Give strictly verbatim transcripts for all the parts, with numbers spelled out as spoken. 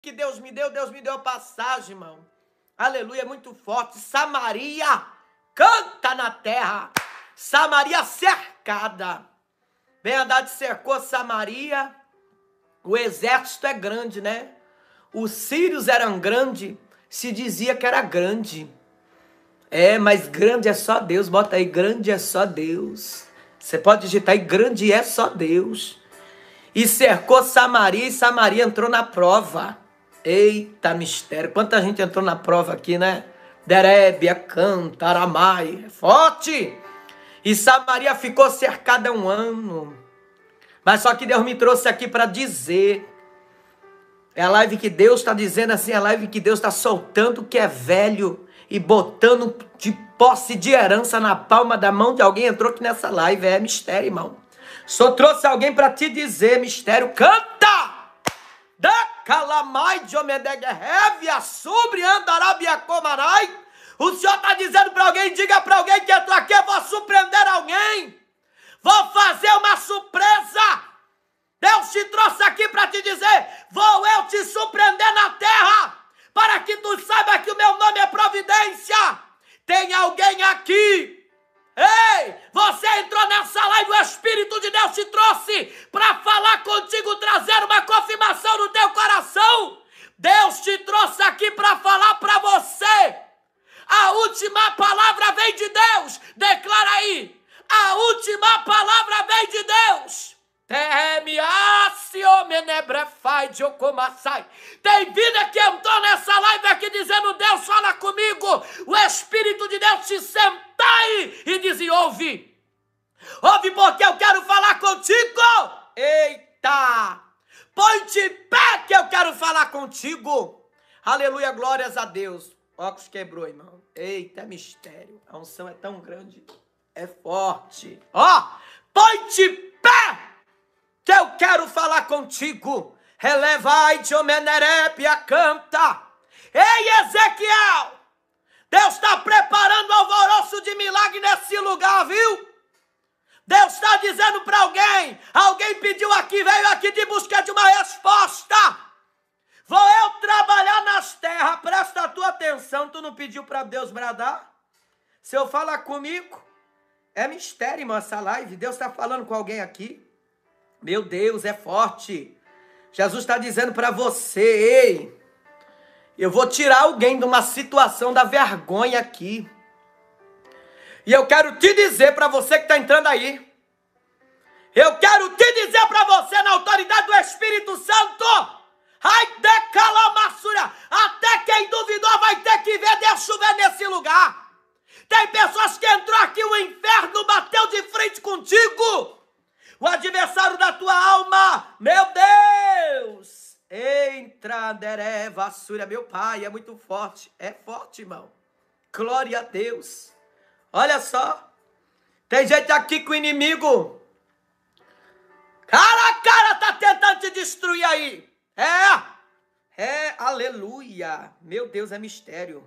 que Deus me deu, Deus me deu a passagem, irmão. Aleluia, é muito forte. Samaria canta na terra. Samaria cercada. Verdade, cercou Samaria. O exército é grande, né? Os sírios eram grandes. Se dizia que era grande. É, mas grande é só Deus. Bota aí, grande é só Deus. Você pode digitar aí, grande é só Deus. E cercou Samaria e Samaria entrou na prova. Eita mistério. Quanta gente entrou na prova aqui, né? Derébia, Canta, Aramai. Forte! E Samaria ficou cercada um ano. Mas só que Deus me trouxe aqui para dizer. É a live que Deus está dizendo assim. É a live que Deus está soltando o que é velho. E botando de posse de herança na palma da mão de alguém. Entrou aqui nessa live. É mistério, irmão. Só trouxe alguém para te dizer, mistério. Canta! Da calamai de omedegehevia sobre andarabia comarai. O Senhor está dizendo para alguém, diga para alguém que entrou aqui, eu vou surpreender alguém. Vou fazer uma surpresa. Deus te trouxe aqui para te dizer, vou eu te surpreender na terra, para que tu saiba que o meu nome é providência. Tem alguém aqui. Ei, você entrou nessa live, o Espírito de Deus te trouxe para falar contigo, trazer uma confirmação no teu coração. Deus te trouxe aqui para falar para você. A última palavra vem de Deus. Declara aí. A última palavra vem de Deus. Tem vida que entrou nessa live aqui dizendo, Deus fala comigo. O Espírito de Deus te senta aí e diz, ouve. Ouve porque eu quero falar contigo. Eita. Põe-te em pé que eu quero falar contigo. Aleluia, glórias a Deus. Óculos quebrou, irmão. Eita, é mistério. A unção é tão grande. É forte. Ó, põe-te em pé que eu quero falar contigo. Relevai-te, o menerépia canta. Ei, Ezequiel, Deus está preparando alvoroço de milagre nesse lugar, viu? Deus está dizendo para alguém, alguém pediu aqui, veio aqui de busca de uma resposta. Vou eu trabalhar nas terras, presta a tua atenção, tu não pediu para Deus bradar? Se eu falar comigo, é mistério, irmão, essa live, Deus está falando com alguém aqui. Meu Deus, é forte. Jesus está dizendo para você, ei, eu vou tirar alguém de uma situação da vergonha aqui. E eu quero te dizer para você que está entrando aí, eu quero te dizer para você na autoridade do Espírito Santo, ai, decalamassura, até quem duvidou vai ter que ver Deus chover nesse lugar. Tem pessoas que entrou aqui, o inferno bateu de frente contigo. O adversário da tua alma, meu Deus, entra, deré, vassura, meu pai, é muito forte, é forte, irmão, glória a Deus. Olha só, tem gente aqui que o inimigo, cara a cara, tá tentando te destruir aí, é, é, aleluia, meu Deus, é mistério,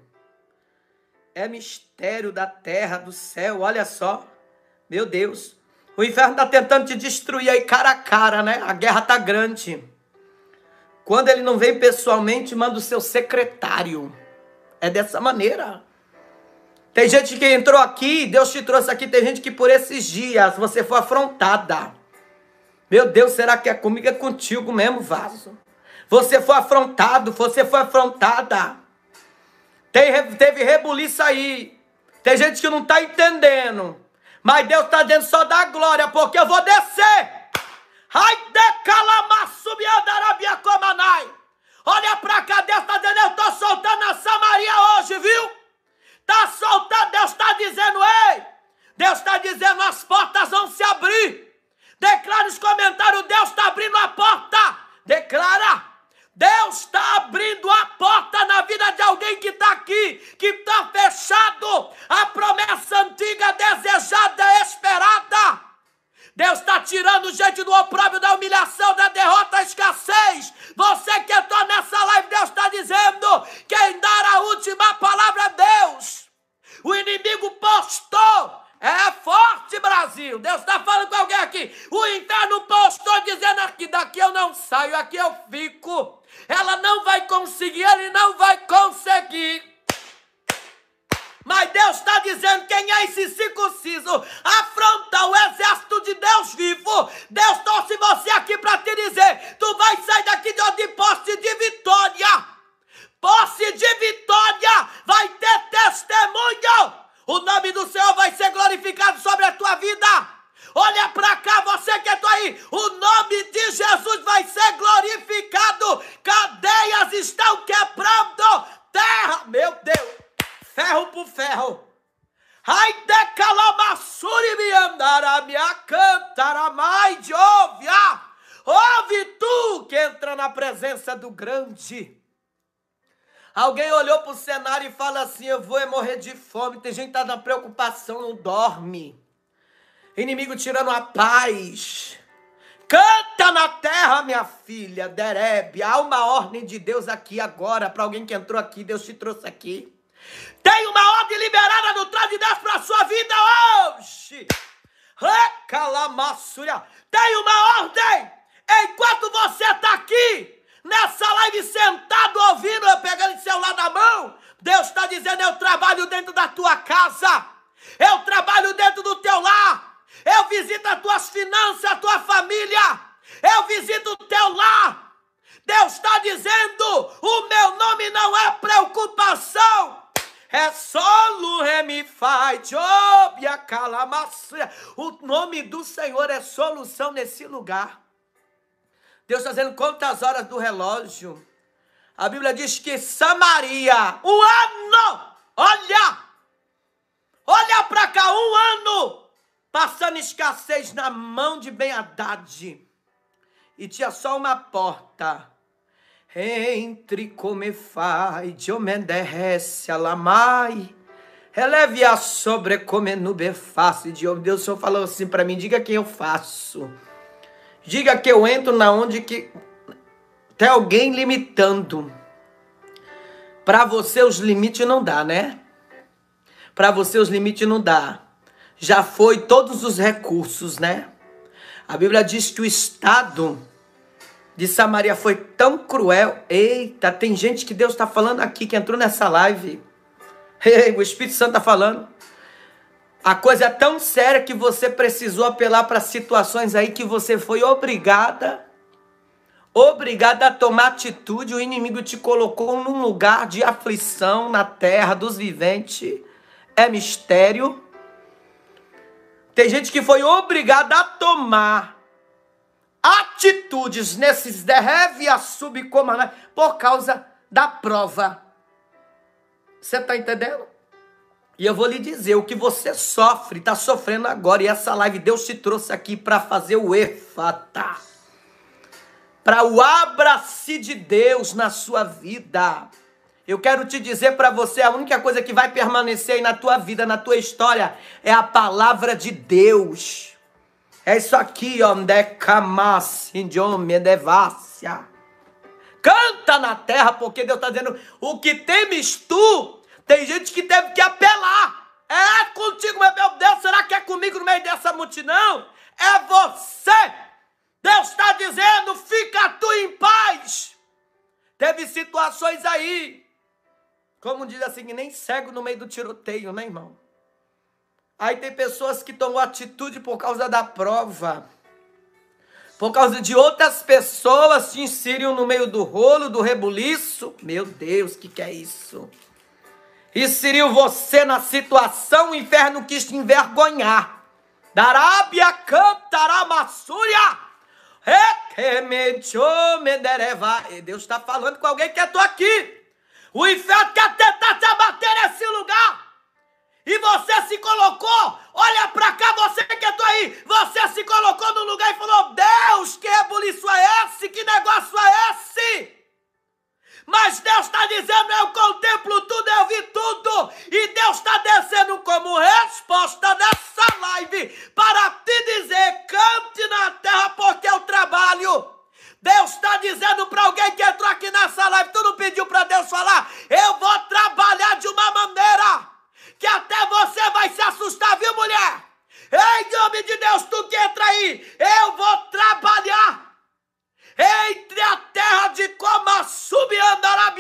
é mistério da terra, do céu, olha só, meu Deus. O inferno está tentando te destruir aí cara a cara, né? A guerra está grande. Quando ele não vem pessoalmente, manda o seu secretário. É dessa maneira. Tem gente que entrou aqui, Deus te trouxe aqui, tem gente que por esses dias você foi afrontada. Meu Deus, será que é comigo? É contigo mesmo, vaso. Você foi afrontado, você foi afrontada. Tem, teve rebuliço aí. Tem gente que não está entendendo. Mas Deus está dizendo só da glória, porque eu vou descer. Ai, decalamassubiandarabia comanai. Olha para cá, Deus está dizendo, eu estou soltando a Samaria hoje, viu? Está soltando, Deus está dizendo, ei. Deus está dizendo, as portas vão se abrir. Declara nos comentários, Deus está abrindo a porta. Declara. Deus está abrindo a porta na vida de alguém que está aqui, que está fechado. A promessa antiga, desejada, esperada. Deus está tirando gente do opróbrio, da humilhação, da derrota, da escassez. Você que entrou nessa live, Deus está dizendo, quem dar a última palavra é Deus. O inimigo postou. É forte, Brasil. Deus está falando com alguém aqui. O inferno postou dizendo aqui, daqui eu não saio, aqui eu fico. Ela não vai conseguir, ele não vai conseguir. Mas Deus está dizendo, quem é esse circunciso? Afronta o exército de Deus vivo. Deus trouxe você aqui para te dizer, tu vai sair daqui de onde posse de vitória. Posse de vitória, vai ter testemunho. O nome do Senhor vai ser glorificado sobre a tua vida. Olha para cá, você que está aí. O nome de Jesus vai ser glorificado. Cadeias estão quebrando. Terra, meu Deus. Ferro por ferro. Ai de calamassuri me andará, me acantará mais de ouve. Ouve tu que entra na presença do grande. Alguém olhou para o cenário e fala assim, eu vou morrer de fome. Tem gente que está na preocupação, não dorme. Inimigo tirando a paz. Canta na terra, minha filha, Derebe. Há uma ordem de Deus aqui agora. Para alguém que entrou aqui, Deus te trouxe aqui. Tem uma ordem liberada no trono de Deus para a sua vida hoje. Recalamassúria. Tem uma ordem. Enquanto você está aqui, nessa live sentado, ouvindo, eu pegando o celular na mão, Deus está dizendo, eu trabalho dentro da tua casa. Eu trabalho dentro do teu lar. Eu visito as tuas finanças, a tua família. Eu visito o teu lar. Deus está dizendo, o meu nome não é preocupação. É solo remifai, obia calamassúria. O nome do Senhor é solução nesse lugar. Deus está dizendo quantas horas do relógio. A Bíblia diz que Samaria, um ano, olha, olha para cá, um ano, passando escassez na mão de Ben-Hadad. E tinha só uma porta. Entre come fai, de omenderece a lamai, eleve a sobre come nube face de homem. Deus, o Senhor falou assim para mim, diga quem eu faço. Diga que eu entro na onde que tem alguém limitando. Para você os limites não dá, né? Para você os limites não dá. Já foi todos os recursos, né? A Bíblia diz que o estado de Samaria foi tão cruel. Eita, tem gente que Deus está falando aqui, que entrou nessa live. Ei, o Espírito Santo está falando. A coisa é tão séria que você precisou apelar para situações aí que você foi obrigada, obrigada a tomar atitude. O inimigo te colocou num lugar de aflição na terra dos viventes. É mistério. Tem gente que foi obrigada a tomar atitudes nesses derreve a subcomandar por causa da prova. Você está entendendo? E eu vou lhe dizer, o que você sofre, está sofrendo agora. E essa live Deus te trouxe aqui para fazer o Efata. Para o abra-se de Deus na sua vida. Eu quero te dizer para você, a única coisa que vai permanecer aí na tua vida, na tua história, é a palavra de Deus. É isso aqui, ó. Canta na terra, porque Deus está dizendo, o que temes tu, tem gente que teve que apelar. É contigo, meu Deus, será que é comigo no meio dessa multidão? É você. Deus está dizendo, fica tu em paz. Teve situações aí, como diz assim, nem cego no meio do tiroteio, né, irmão? Aí tem pessoas que tomam atitude por causa da prova. Por causa de outras pessoas se inseriam no meio do rolo, do rebuliço. Meu Deus, o que, que é isso? Inseriu você na situação, o inferno quis te envergonhar. Darábia cantará massúria. E Deus está falando com alguém que eu estou aqui. O inferno quer tentar te abater nesse lugar. E você se colocou, olha pra cá, você que está aí, você se colocou no lugar e falou, Deus, que rebuliço é esse? Que negócio é esse? Mas Deus está dizendo, eu contemplo tudo, eu vi tudo. E Deus está descendo como resposta nessa live para te dizer, cante na terra porque eu trabalho. Deus está dizendo para alguém que entrou aqui nessa live, tu não pediu para Deus falar, eu vou trabalhar de uma maneira que até você vai se assustar, viu, mulher? Em nome de Deus, tu que entra aí, eu vou trabalhar entre a terra de Comassubi, Andará,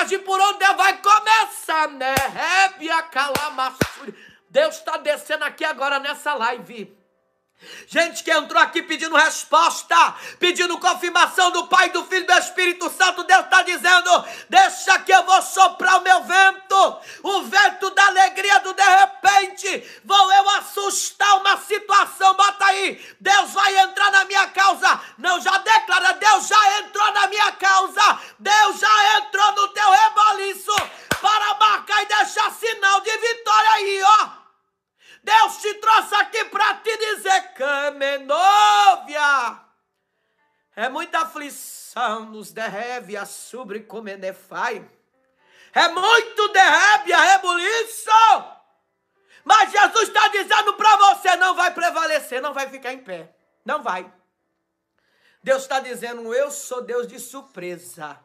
passagem por onde Deus vai começar, né? Rébia calamassuri. Deus está descendo aqui agora nessa live. Gente que entrou aqui pedindo resposta, pedindo confirmação do Pai, do Filho e do Espírito Santo. Deus está dizendo, deixa que eu vou soprar o meu vento, o vento da alegria do de repente. Vou eu assustar uma situação, bota aí. Deus vai entrar na minha causa. Não, já declara, Deus já entrou na minha causa. Deus já entrou no teu reboliço para marcar e deixar sinal de vitória aí, ó. Deus te trouxe aqui para te dizer, Camenóvia, é muita aflição nos derreve sobre comenefai, é muito derrebe a rebuliço, mas Jesus está dizendo para você, não vai prevalecer, não vai ficar em pé, não vai. Deus está dizendo, eu sou Deus de surpresa,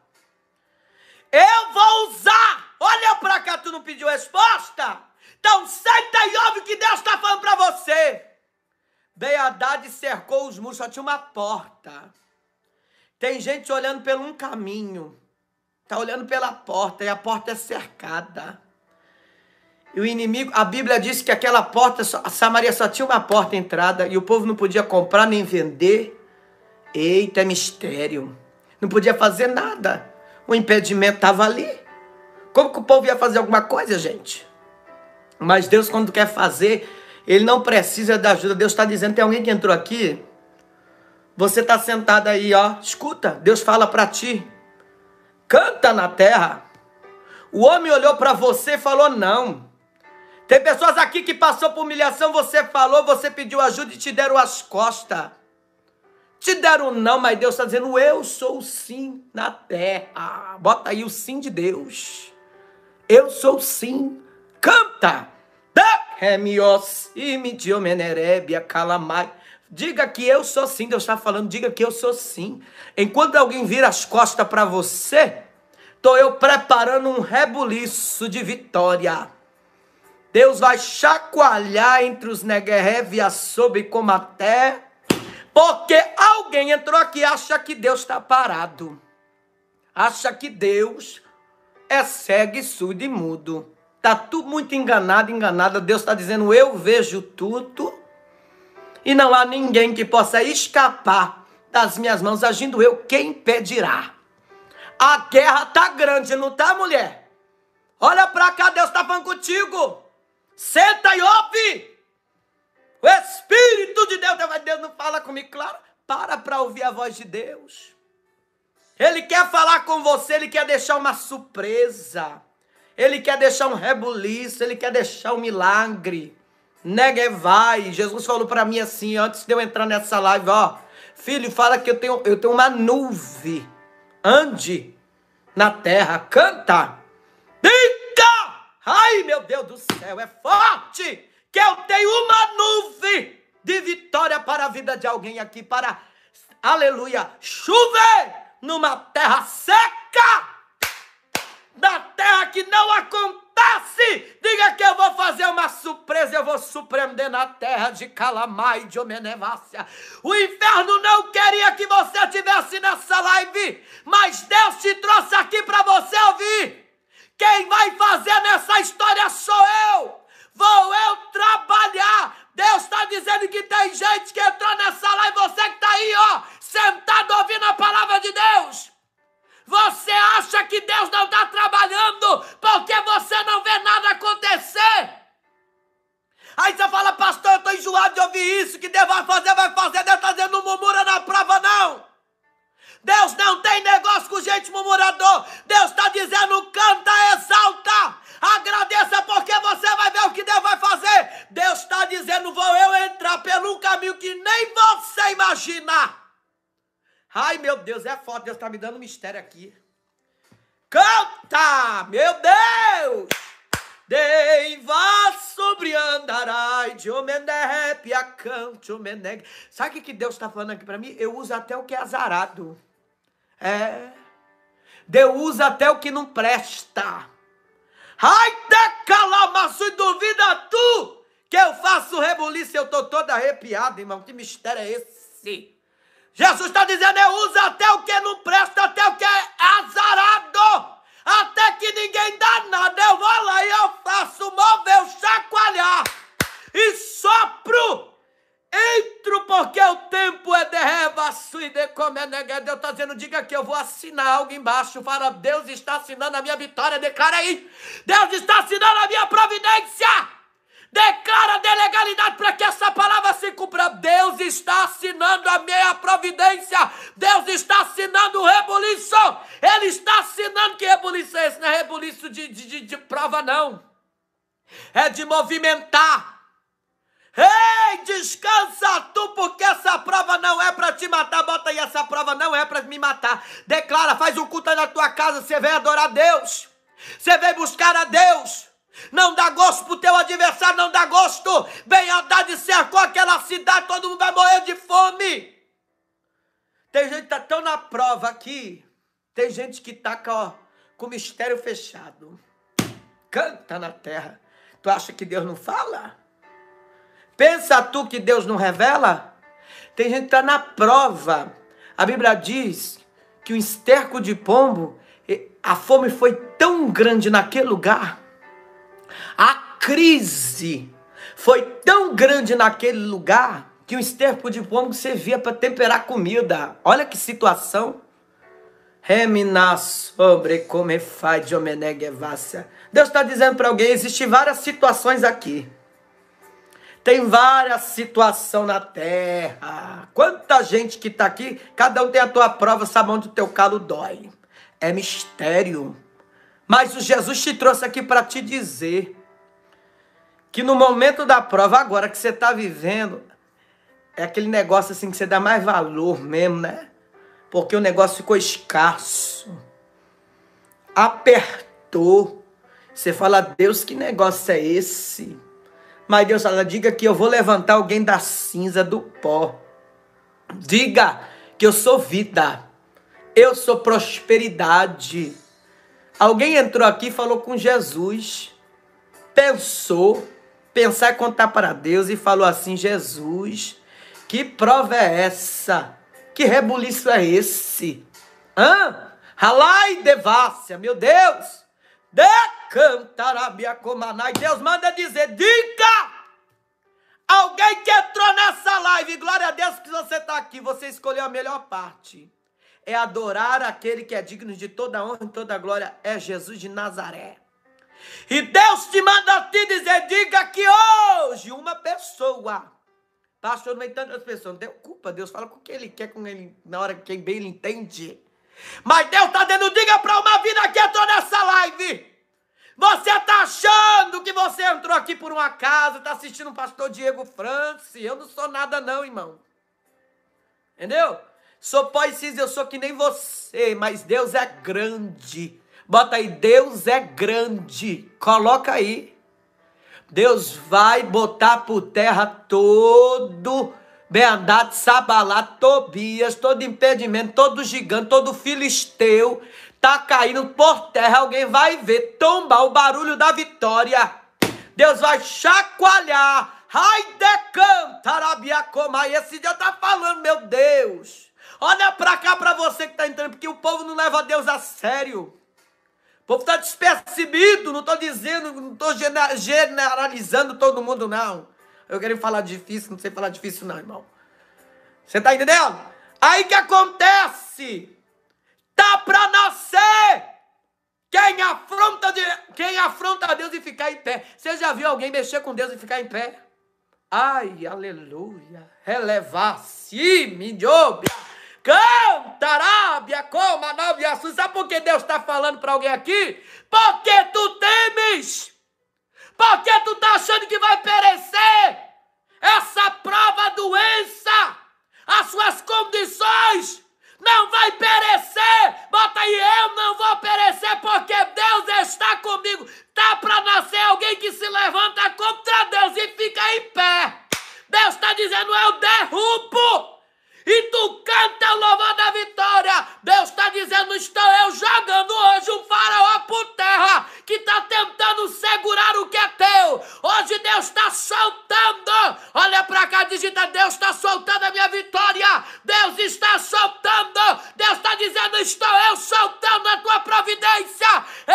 eu vou usar, olha para cá, tu não pediu resposta? Então senta e ouve o que Deus está falando para você. Ben-Hadad cercou os muros, só tinha uma porta. Tem gente olhando por um caminho. Está olhando pela porta e a porta é cercada. E o inimigo, a Bíblia diz que aquela porta, a Samaria só tinha uma porta entrada e o povo não podia comprar nem vender. Eita, é mistério. Não podia fazer nada. O impedimento estava ali. Como que o povo ia fazer alguma coisa, gente? Mas Deus, quando quer fazer, Ele não precisa da ajuda. Deus está dizendo, tem alguém que entrou aqui? Você está sentado aí, ó. Escuta, Deus fala para ti. Canta na terra. O homem olhou para você e falou não. Tem pessoas aqui que passou por humilhação, você falou, você pediu ajuda e te deram as costas. Te deram não, mas Deus está dizendo, eu sou o sim na terra. Bota aí o sim de Deus. Eu sou o sim. Canta! Diga que eu sou sim. Deus está falando, diga que eu sou sim. Enquanto alguém vira as costas para você, estou eu preparando um rebuliço de vitória. Deus vai chacoalhar entre os Negev e a sob como a terra, porque alguém entrou aqui e acha que Deus está parado. Acha que Deus é cego e surdo e mudo. Está tudo muito enganado, enganada. Deus está dizendo, eu vejo tudo e não há ninguém que possa escapar das minhas mãos. Agindo eu, quem impedirá? A guerra está grande, não está, mulher? Olha para cá, Deus está falando contigo. Senta e ouve. O Espírito de Deus, Deus não fala comigo, claro. Para para ouvir a voz de Deus. Ele quer falar com você, Ele quer deixar uma surpresa. Ele quer deixar um rebuliço, Ele quer deixar um milagre. Negevai. Jesus falou para mim assim, antes de eu entrar nessa live, ó. Filho, fala que eu tenho, eu tenho uma nuvem. Ande na terra, canta. Diga! Ai, meu Deus do céu, é forte que eu tenho uma nuvem de vitória para a vida de alguém aqui, para, aleluia, chover numa terra seca. Na terra que não acontece, diga que eu vou fazer uma surpresa, eu vou surpreender na terra de Calamai, de Omenevácia. O inferno não queria que você estivesse nessa live, mas Deus te trouxe aqui para você ouvir. Quem vai fazer nessa história sou eu, vou eu trabalhar. Deus está dizendo que tem gente que entrou nessa live, você que está aí, ó, sentado ouvindo a palavra de Deus. Você acha que Deus não está trabalhando porque você não vê nada acontecer? Aí você fala, pastor, eu estou enjoado de ouvir isso, que Deus vai fazer, vai fazer. Deus está dizendo, não murmura na prova, não. Deus não tem negócio com gente murmurador. Deus está dizendo, canta, exalta, agradeça, porque você vai ver o que Deus vai fazer. Deus está dizendo, vou eu entrar pelo caminho que nem você imagina. Ai, meu Deus, é foda. Deus está me dando mistério aqui. Canta, meu Deus. Deiva sobre andarai, de omenepe a cante, omeneg. Sabe o que, que Deus está falando aqui para mim? Eu uso até o que é azarado. É. Deus usa até o que não presta. Ai, decalamaço, e duvida tu que eu faço rebuliço, eu estou toda arrepiada, irmão. Que mistério é esse? Jesus está dizendo, eu uso até o que não presta, até o que é azarado. até que ninguém dá nada, eu vou lá e eu faço mover, chacoalhar e sopro. Entro porque o tempo é de revaço e de comer. Deus está dizendo, diga que eu vou assinar algo embaixo. Fala, Deus está assinando a minha vitória. Declara aí. Deus está assinando a minha providência. Declara de legalidade para que essa palavra se cumpra. Deus está assinando a minha providência. Deus está assinando o rebuliço. Ele está assinando. Que rebuliço é esse? Não é rebuliço de, de, de, de prova, não. É de movimentar. Ei, descansa tu, porque essa prova não é para te matar. Bota aí, essa prova não é para me matar. Declara, faz um culto aí na tua casa. Você vem adorar a Deus. Você vem buscar a Deus. Não dá gosto pro teu adversário, não dá gosto. Bem Haddad cercou aquela cidade, todo mundo vai morrer de fome. Tem gente que tá tão na prova aqui. Tem gente que tá ó, com o mistério fechado. Canta na terra. Tu acha que Deus não fala? Pensa tu que Deus não revela? Tem gente que está na prova. A Bíblia diz que o esterco de pombo, a fome foi tão grande naquele lugar. A crise foi tão grande naquele lugar que o esterco de pombo servia para temperar comida. Olha que situação. Reminar sobre como faz de omeneguevácia. Deus está dizendo para alguém, existem várias situações aqui. Tem várias situações na terra. Quanta gente que está aqui, cada um tem a tua prova, sabe onde o teu calo dói. É mistério. Mas o Jesus te trouxe aqui para te dizer que no momento da prova, agora que você está vivendo, é aquele negócio assim que você dá mais valor mesmo, né? Porque o negócio ficou escasso. Apertou. Você fala, Deus, que negócio é esse? Mas Deus fala, diga que eu vou levantar alguém da cinza, do pó. Diga que eu sou vida. Eu sou prosperidade. Alguém entrou aqui e falou com Jesus. Pensou. Pensar é contar para Deus e falou assim, Jesus, que prova é essa? Que rebuliço é esse? Hã? Ralai devassia, meu Deus. Decantarabia comanai. Deus manda dizer, diga! Alguém que entrou nessa live, glória a Deus que você está aqui, você escolheu a melhor parte. É adorar aquele que é digno de toda honra e toda glória, é Jesus de Nazaré. E Deus te manda te dizer, diga que hoje uma pessoa, pastor, não tem tantas pessoas, não tem culpa, Deus fala com o que ele quer, com ele, na hora que bem ele entende. Mas Deus está dando, diga para uma vida que entrou nessa live. Você está achando que você entrou aqui por um acaso, está assistindo o pastor Diego France. Eu não sou nada não, irmão. Entendeu? Sou pó e cinza, eu sou que nem você, mas Deus é grande. Bota aí, Deus é grande. Coloca aí. Deus vai botar por terra todo Ben-Hadad, Sabalá, Tobias, todo impedimento, todo gigante, todo filisteu, tá caindo por terra. Alguém vai ver, tombar o barulho da vitória. Deus vai chacoalhar. Ai, decanta, Arabiacoma. E esse dia tá falando, meu Deus. Olha pra cá pra você que tá entrando, porque o povo não leva Deus a sério. O povo tá despercebido, não tô dizendo, não tô generalizando todo mundo, não. Eu quero falar difícil, não sei falar difícil não, irmão. Você tá entendendo? Aí que acontece? Tá pra nascer quem afronta, de, quem afronta a Deus e ficar em pé. Você já viu alguém mexer com Deus e ficar em pé? Ai, aleluia. Relevar-se, midobia. Cantarábia, coma, novia. Sabe por que Deus está falando para alguém aqui? Porque tu temes. Porque tu tá achando que vai perecer. Essa prova, a doença, as suas condições não vai perecer. Bota aí, eu não vou perecer porque Deus está comigo. Tá para nascer alguém que se levanta contra Deus e fica em pé. Deus está dizendo, eu derrubo. E tu canta o louvor da vitória. Deus está dizendo, estou eu jogando hoje um faraó por terra que está tentando segurar o que é teu. Hoje Deus está soltando. Olha para cá, digita, Deus está soltando a minha vitória. Deus está soltando. Deus está dizendo, estou eu soltando a tua providência.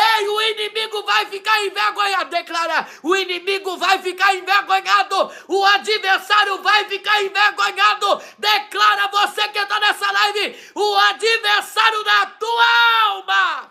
declara: o inimigo vai ficar envergonhado, o adversário vai ficar envergonhado. Declara, você que está nessa live, o adversário da tua alma,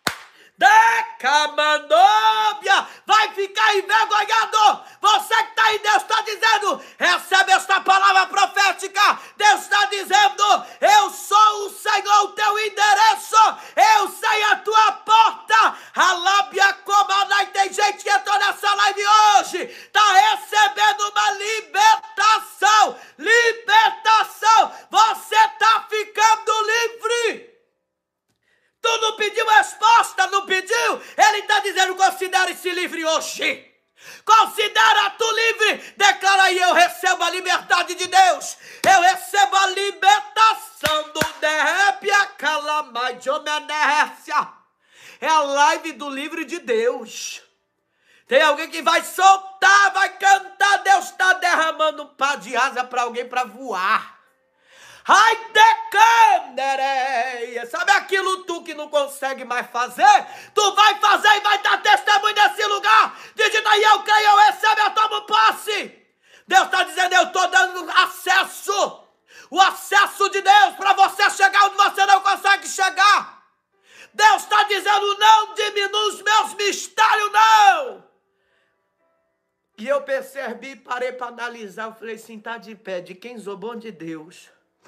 Decamanóbia, vai ficar envergonhado. Você que está aí, Deus está dizendo: recebe esta palavra profética. Deus está dizendo: eu sou o Senhor, o teu endereço, eu sei a tua porta. A lábia comandai. Tem gente que entrou nessa live hoje, está recebendo uma libertação. Libertação. Você está ficando livre. Tu não pediu resposta, não pediu? Ele está dizendo: considere-se livre hoje. Considera-tu livre. Declara aí: eu recebo a liberdade de Deus. Eu recebo a libertação do derrépia calamai de homenércia. É a live do livre de Deus. Tem alguém que vai soltar, vai cantar. Deus está derramando um par de asa para alguém para voar. Ai, decandereia. Sabe aquilo tu que não consegue mais fazer? Tu vai fazer e vai dar testemunho nesse lugar. Digita aí: eu creio, eu recebo, eu tomo posse. Deus está dizendo: eu estou dando acesso. O acesso de Deus para você chegar onde você não consegue chegar. Deus está dizendo: não diminua os meus mistérios, não. E eu percebi, parei para analisar. Eu falei assim: tá de pé, de quem zombou de Deus,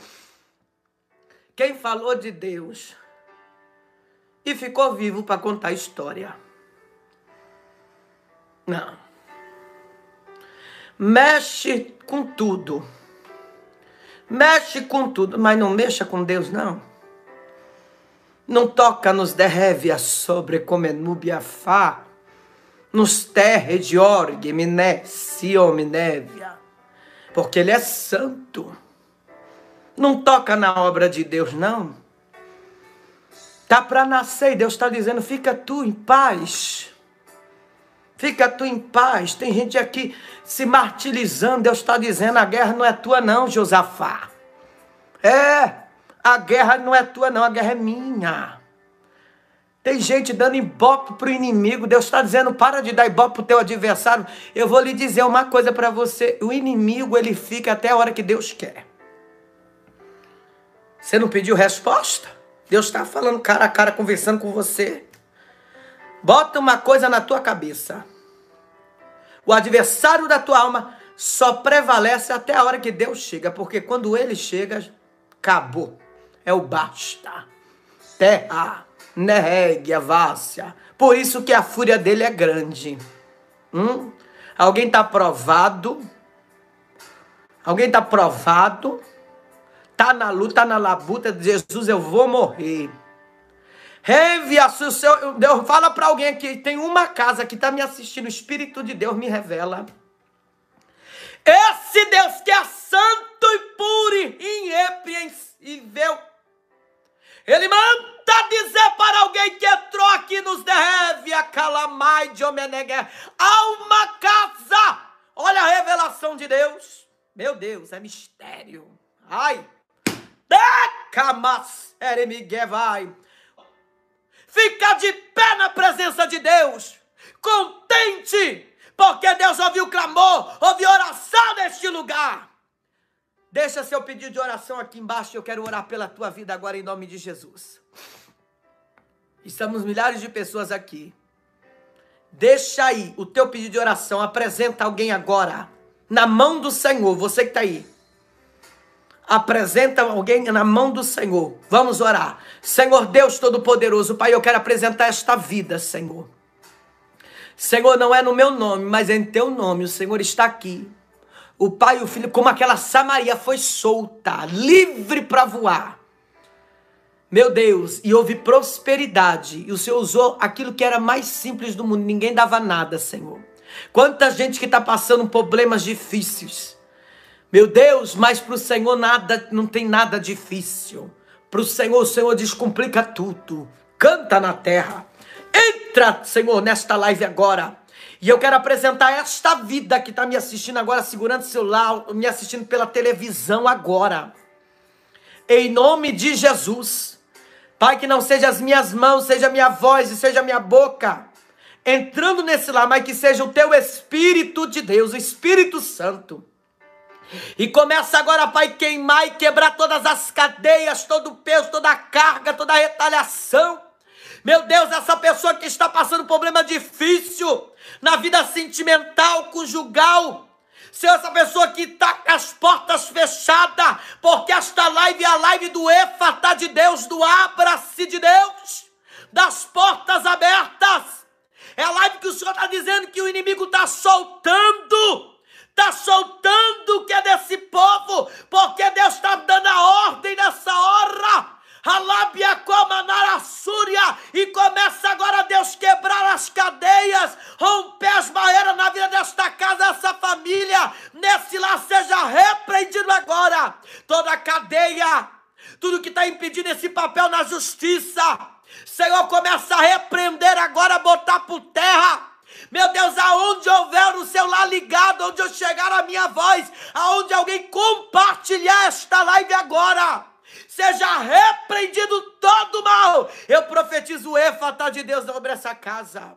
quem falou de Deus e ficou vivo para contar a história. Não. Mexe com tudo. Mexe com tudo, mas não mexa com Deus, não. Não toca nos derrévia sobre comenubiafá, nos terre de orgue, miné, siominévia, porque Ele é santo. Não toca na obra de Deus, não. Tá para nascer e Deus está dizendo: fica tu em paz. Fica tu em paz. Tem gente aqui se martirizando. Deus está dizendo: a guerra não é tua não, Josafá. É, a guerra não é tua não, a guerra é minha. Tem gente dando ibope para o inimigo. Deus está dizendo: para de dar ibope para o teu adversário. Eu vou lhe dizer uma coisa para você: o inimigo, ele fica até a hora que Deus quer. Você não pediu resposta? Deus está falando cara a cara, conversando com você. Bota uma coisa na tua cabeça: o adversário da tua alma só prevalece até a hora que Deus chega, porque quando Ele chega, acabou. É o basta. Terra, neregia, vácia. Por isso que a fúria dele é grande. Hum? Alguém está provado? Alguém está provado? Está na luta, está na labuta de Jesus: eu vou morrer. Revia-se o seu. Deus fala para alguém aqui: tem uma casa que está me assistindo, o Espírito de Deus me revela. Esse Deus que é santo e puro, irrepreensível, Ele manda dizer para alguém que entrou aqui nos derreve, a calamai de homenegué, há uma casa. Olha a revelação de Deus. Meu Deus, é mistério. Ai. Decamas eremiguevai. Fica de pé na presença de Deus. Contente, porque Deus ouviu o clamor, ouviu oração neste lugar. Deixa seu pedido de oração aqui embaixo. Eu quero orar pela tua vida agora em nome de Jesus. Estamos milhares de pessoas aqui. Deixa aí o teu pedido de oração. Apresenta alguém agora na mão do Senhor. Você que está aí, apresenta alguém na mão do Senhor. Vamos orar. Senhor Deus Todo-Poderoso, Pai, eu quero apresentar esta vida, Senhor. Senhor, não é no meu nome, mas é em teu nome. O Senhor está aqui. O Pai e o Filho, como aquela Samaria foi solta, livre para voar. Meu Deus, e houve prosperidade. E o Senhor usou aquilo que era mais simples do mundo. Ninguém dava nada, Senhor. Quanta gente que está passando problemas difíceis. Meu Deus, mas para o Senhor nada, não tem nada difícil. Para o Senhor, o Senhor descomplica tudo. Canta na terra. Entra, Senhor, nesta live agora. E eu quero apresentar esta vida que está me assistindo agora, segurando o celular, me assistindo pela televisão agora. Em nome de Jesus. Pai, que não seja as minhas mãos, seja a minha voz e seja a minha boca. entrando nesse lar, mas que seja o teu Espírito de Deus, o Espírito Santo. E começa agora, Pai, queimar e quebrar todas as cadeias, todo o peso, toda a carga, toda a retaliação. Meu Deus, essa pessoa que está passando problema difícil na vida sentimental, conjugal. Senhor, essa pessoa que está com as portas fechadas, porque esta live é a live do Efatá de Deus, do abra-se de Deus, das portas abertas. É a live que o Senhor está dizendo que o inimigo está soltando. Está soltando o que é desse povo, porque Deus está dando a ordem nessa hora. E começa agora Deus quebrar as cadeias, romper as barreiras na vida desta casa, dessa família. Nesse lar seja repreendido agora toda cadeia, tudo que está impedindo esse papel na justiça. Senhor, começa a repreender agora, botar por terra. Meu Deus, aonde houver o celular ligado, onde eu chegar a minha voz, aonde alguém compartilhar esta live agora, seja repreendido todo mal. Eu profetizo o Efatá de Deus sobre essa casa.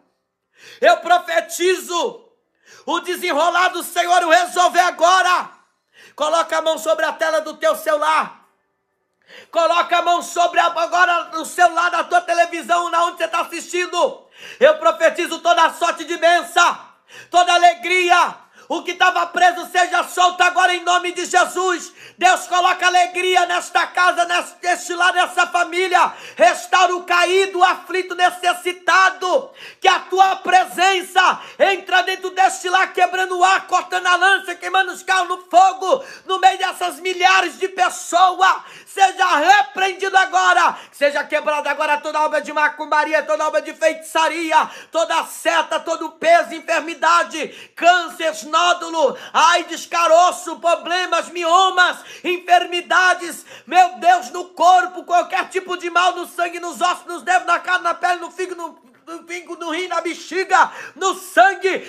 Eu profetizo o desenrolar do Senhor, o resolver agora. Coloca a mão sobre a tela do teu celular. Coloca a mão sobre a, agora o celular da tua televisão, na onde você está assistindo. Eu profetizo toda a sorte de bênção, toda alegria. O que estava preso seja solto agora em nome de Jesus. Deus coloca alegria nesta casa, neste lar, nessa família. Restaura o caído, o aflito, necessitado. Que a tua presença entra dentro deste lar, quebrando o ar, cortando a lança, queimando os carros no fogo, no meio dessas milhares de pessoas. Seja repreendido agora. Seja quebrada agora toda obra de macumbaria, toda obra de feitiçaria, toda seta, todo peso, enfermidade, cânceres, nódulo, AIDS, caroço, problemas, miomas, enfermidades, meu Deus, no corpo, qualquer tipo de mal, no sangue, nos ossos, nos nervos, na carne, na pele, no fígado, no no pingo, no rim, na bexiga, no sangue,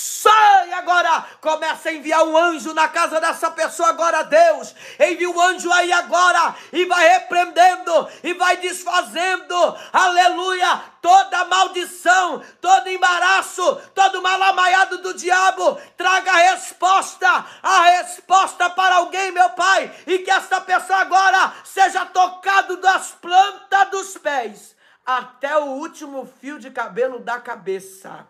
sai agora. Começa a enviar um anjo na casa dessa pessoa agora, Deus. Envia um anjo aí agora e vai repreendendo e vai desfazendo, aleluia, toda maldição, todo embaraço, todo mal amaiado do diabo. Traga a resposta, a resposta para alguém, meu Pai, e que essa pessoa agora seja tocado das plantas dos pés até o último fio de cabelo da cabeça.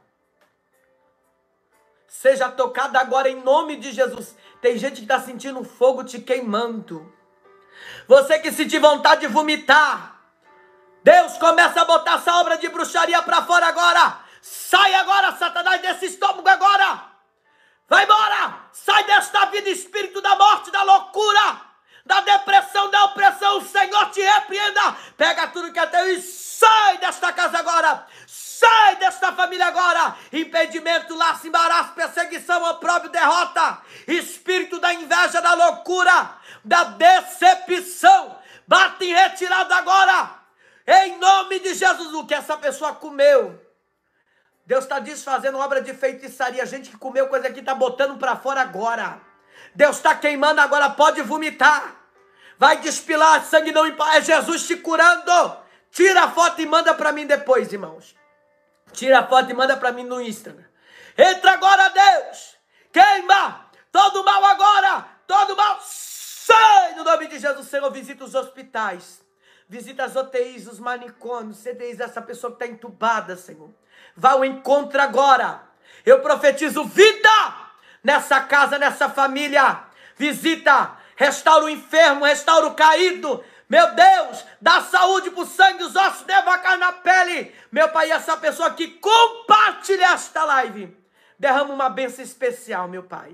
Seja tocado agora em nome de Jesus. Tem gente que está sentindo fogo te queimando. Você que sentir vontade de vomitar, Deus começa a botar essa obra de bruxaria para fora agora. Sai agora, Satanás, desse estômago agora. Vai embora. Sai desta vida, espírito da morte, da loucura, da depressão, da opressão. O Senhor te repreenda. Pega tudo que é teu e sai desta casa agora. Sai desta família agora. Impedimento, laço, embaraço, perseguição, opróbrio, derrota. Espírito da inveja, da loucura, da decepção. Bate em retirada agora. Em nome de Jesus. O que essa pessoa comeu, Deus está desfazendo obra de feitiçaria. Gente que comeu coisa aqui está botando para fora agora. Deus está queimando agora. Pode vomitar. Vai despilar sangue, não impa- é Jesus te curando. Tira a foto e manda para mim depois, irmãos. Tira a foto e manda para mim no Instagram. Entra agora, Deus. Queima todo mal agora. Todo mal sai no nome de Jesus. Senhor, visita os hospitais. Visita as U T Is, os manicômios, C D Is, essa pessoa que está entubada, Senhor. Vá ao encontro agora. Eu profetizo vida nessa casa, nessa família. Visita, restaura o enfermo, restaura o caído. Meu Deus, dá saúde para o sangue, os ossos, nervos, a carne na pele. Meu Pai, essa pessoa que compartilha esta live, derrama uma bênção especial, meu Pai.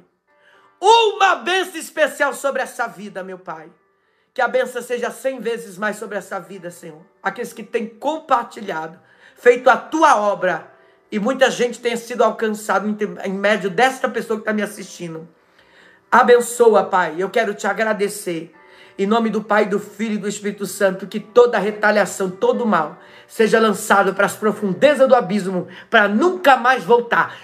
Uma bênção especial sobre essa vida, meu Pai. Que a bênção seja cem vezes mais sobre essa vida, Senhor. Aqueles que têm compartilhado, feito a tua obra, e muita gente tenha sido alcançada em médio desta pessoa que está me assistindo. Abençoa, Pai. Eu quero te agradecer. Em nome do Pai, do Filho e do Espírito Santo, que toda retaliação, todo mal, seja lançado para as profundezas do abismo, para nunca mais voltar.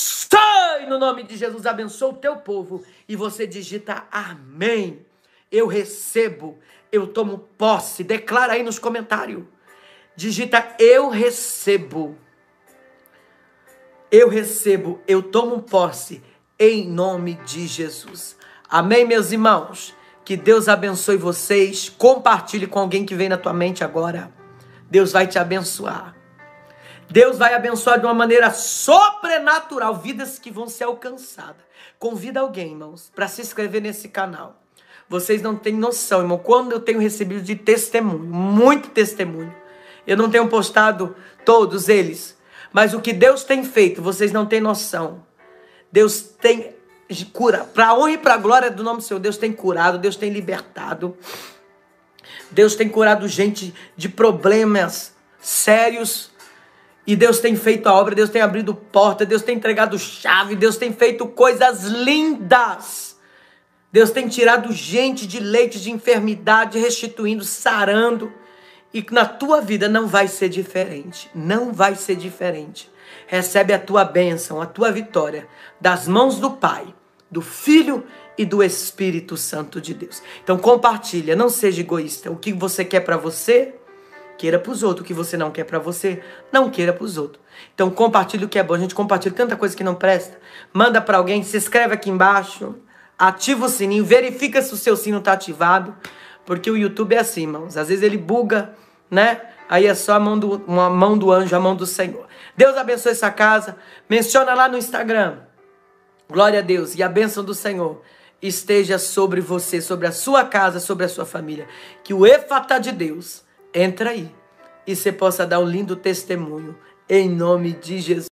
Sai no nome de Jesus, abençoa o teu povo. E você digita amém. Eu recebo, eu tomo posse. Declara aí nos comentários. Digita eu recebo. eu recebo, eu tomo posse em nome de Jesus. Amém, meus irmãos? Que Deus abençoe vocês. Compartilhe com alguém que vem na tua mente agora. Deus vai te abençoar. Deus vai abençoar de uma maneira sobrenatural vidas que vão ser alcançadas. Convida alguém, irmãos, para se inscrever nesse canal. Vocês não têm noção, irmão, quando eu tenho recebido de testemunho, muito testemunho. Eu não tenho postado todos eles, mas o que Deus tem feito, vocês não têm noção. Deus tem cura, para a honra e para a glória do nome do Senhor, Deus tem curado, Deus tem libertado. Deus tem curado gente de problemas sérios. E Deus tem feito a obra, Deus tem abrido porta, Deus tem entregado chave, Deus tem feito coisas lindas. Deus tem tirado gente de leite de enfermidade, restituindo, sarando. E na tua vida não vai ser diferente, não vai ser diferente. Recebe a tua bênção, a tua vitória, das mãos do Pai, do Filho e do Espírito Santo de Deus. Então compartilha, não seja egoísta. O que você quer para você, queira para os outros. O que você não quer para você, não queira para os outros. Então compartilha o que é bom. A gente compartilha tanta coisa que não presta. Manda para alguém, se inscreve aqui embaixo, ativa o sininho, verifica se o seu sino está ativado, porque o YouTube é assim, irmãos. Às vezes ele buga, né? Aí é só a mão do, uma mão do anjo, a mão do Senhor. Deus abençoe essa casa. Menciona lá no Instagram. Glória a Deus. E a bênção do Senhor esteja sobre você, sobre a sua casa, sobre a sua família. Que o Efatá de Deus entra aí e você possa dar um lindo testemunho em nome de Jesus.